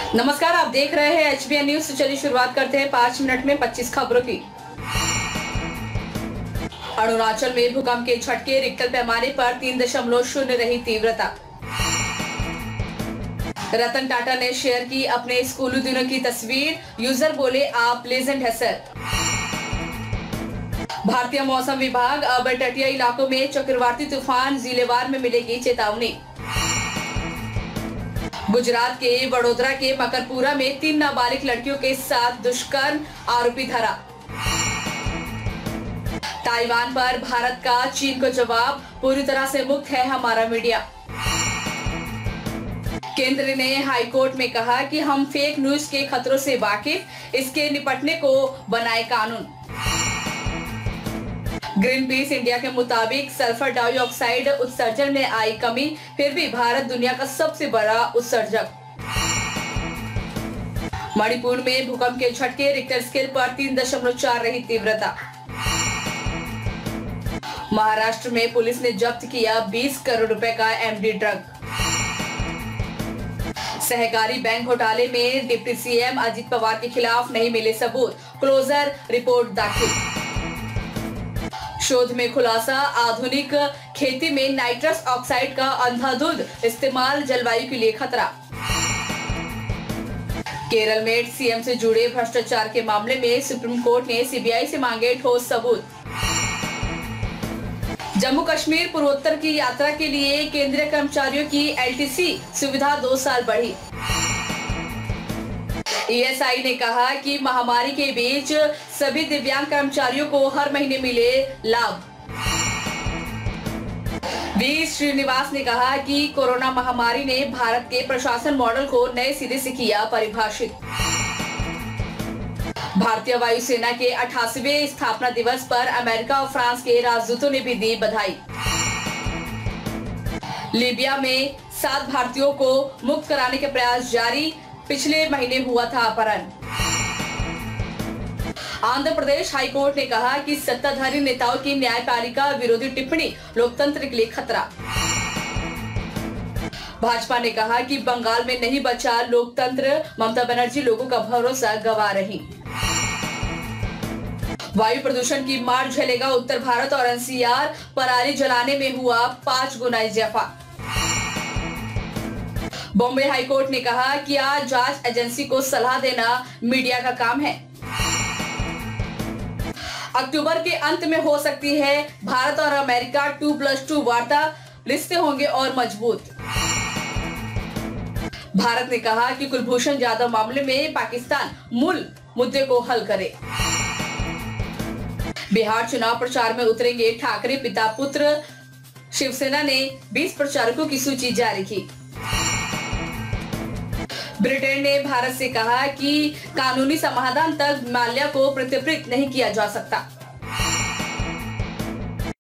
नमस्कार, आप देख रहे हैं HBN न्यूज। तो चलिए शुरुआत करते हैं 5 मिनट में 25 खबरों की। अरुणाचल में भूकंप के झटके, रिक्टर पैमाने पर 3.0 रही तीव्रता। रतन टाटा ने शेयर की अपने स्कूली दिनों की तस्वीर, यूजर बोले आप लेजेंड है सर। भारतीय मौसम विभाग अब तटीय इलाकों में चक्रवाती तूफान, जिलेवार में मिलेगी चेतावनी। गुजरात के वडोदरा के मकरपुरा में 3 नाबालिग लड़कियों के साथ दुष्कर्म, आरोपी धरा। ताइवान पर भारत का चीन को जवाब, पूरी तरह से मुक्त है हमारा मीडिया। केंद्र ने हाईकोर्ट में कहा कि हम फेक न्यूज के खतरों से वाकिफ, इसके निपटने को बनाए कानून। ग्रीन पीस इंडिया के मुताबिक सल्फर डाइऑक्साइड उत्सर्जन में आई कमी, फिर भी भारत दुनिया का सबसे बड़ा उत्सर्जक। मणिपुर में भूकंप के झटके, रिक्टर स्केल पर 3.4 रही तीव्रता। महाराष्ट्र में पुलिस ने जब्त किया 20 करोड़ रुपए का MD ड्रग। सहकारी बैंक घोटाले में डिप्टी CM अजित पवार के खिलाफ नहीं मिले सबूत, क्लोजर रिपोर्ट दाखिल। शोध में खुलासा, आधुनिक खेती में नाइट्रस ऑक्साइड का अंधाधुंध इस्तेमाल जलवायु के लिए खतरा। केरल में CM से जुड़े भ्रष्टाचार के मामले में सुप्रीम कोर्ट ने CBI से मांगे ठोस सबूत। जम्मू कश्मीर पूर्वोत्तर की यात्रा के लिए केंद्रीय कर्मचारियों की LTC सुविधा 2 साल बढ़ी। ESI ने कहा कि महामारी के बीच सभी दिव्यांग कर्मचारियों को हर महीने मिले लाभ। V श्रीनिवास ने कहा कि कोरोना महामारी ने भारत के प्रशासन मॉडल को नए सिरे से किया परिभाषित। भारतीय वायुसेना के 88वें स्थापना दिवस पर अमेरिका और फ्रांस के राजदूतों ने भी दी बधाई। लीबिया में 7 भारतीयों को मुक्त कराने के प्रयास जारी, पिछले महीने हुआ था अपहरण। आंध्र प्रदेश हाईकोर्ट ने कहा कि सत्ताधारी नेताओं की न्यायपालिका विरोधी टिप्पणी लोकतंत्र के लिए खतरा। भाजपा ने कहा कि बंगाल में नहीं बचा लोकतंत्र, ममता बनर्जी लोगों का भरोसा गंवा रही। वायु प्रदूषण की मार झेलेगा उत्तर भारत और NCR, पराली जलाने में हुआ 5 गुना इजाफा। बॉम्बे हाईकोर्ट ने कहा कि आज जांच एजेंसी को सलाह देना मीडिया का काम है। अक्टूबर के अंत में हो सकती है भारत और अमेरिका 2+2 वार्ता, रिश्ते होंगे और मजबूत। भारत ने कहा कि कुलभूषण जाधव मामले में पाकिस्तान मूल मुद्दे को हल करे। बिहार चुनाव प्रचार में उतरेंगे ठाकरे पिता पुत्र, शिवसेना ने 20 प्रचारकों की सूची जारी की। ब्रिटेन ने भारत से कहा कि कानूनी समाधान तक माल्या को प्रत्यर्पित नहीं किया जा सकता।